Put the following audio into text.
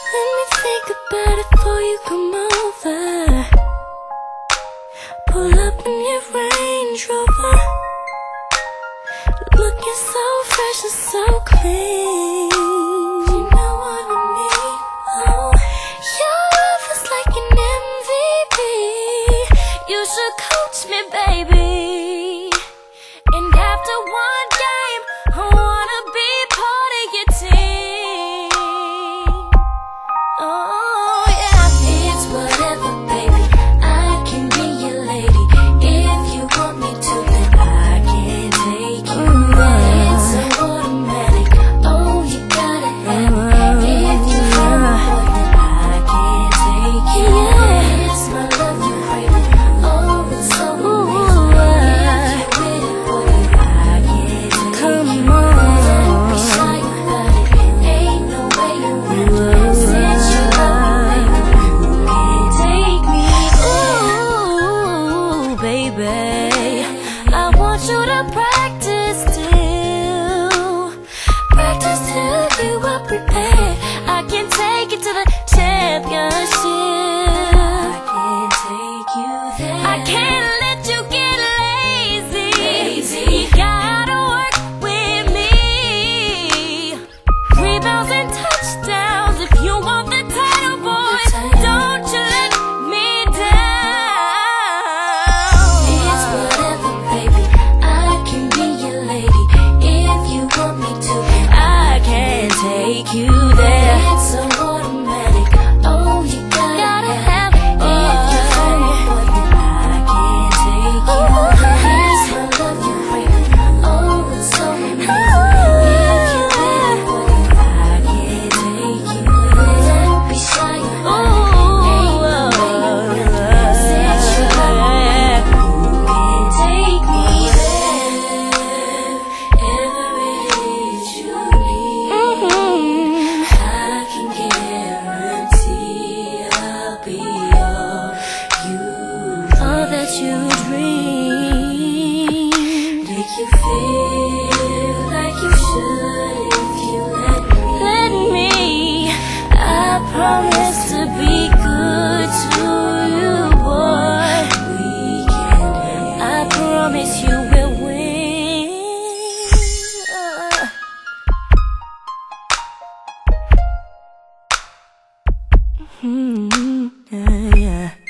Let me think about it before you come over. Pull up in your Range Rover, looking so fresh and so clean. You know what I mean? Oh, your love is like an MVP. You should coach me, baby. And after one game, I wanna be part of your team. Oh yeah, it's whatever, baby. I can be your lady. If you want me to, then I can take you there. It's so automatic. Oh, you gotta have it. If you feel my boy, then I can take you there. It's my love you crave. Oh, it's so amazing. If you with it, boy, I can take you there. Don't be shy about it. Ain't no way you win. Since you love me, baby, you can take me there. Ooh, baby, I want you to practice till you are prepared. I can take you to the championship. I can take you there. I can't let you get lazy. You gotta work with me. Rebounds and touchdowns if you want the title, boy. Don't you let me down. It's whatever, baby. I can be your lady. If you want me to, I can take you there. It's so automatic. Oh, you gotta have it. If you find me, boy, then I can take you there. It's my love you crave. Oh, it's so amazing. If you with it, boy, then I can take you there. Don't be shy about it. Ain't no way you win. Since you love me, you can take me there. Wherever it is you need, I can guarantee I'll be all that you dream. Make you feel like you should if you let me. I promise to be good to you, boy. I promise you will win. Yeah, yeah.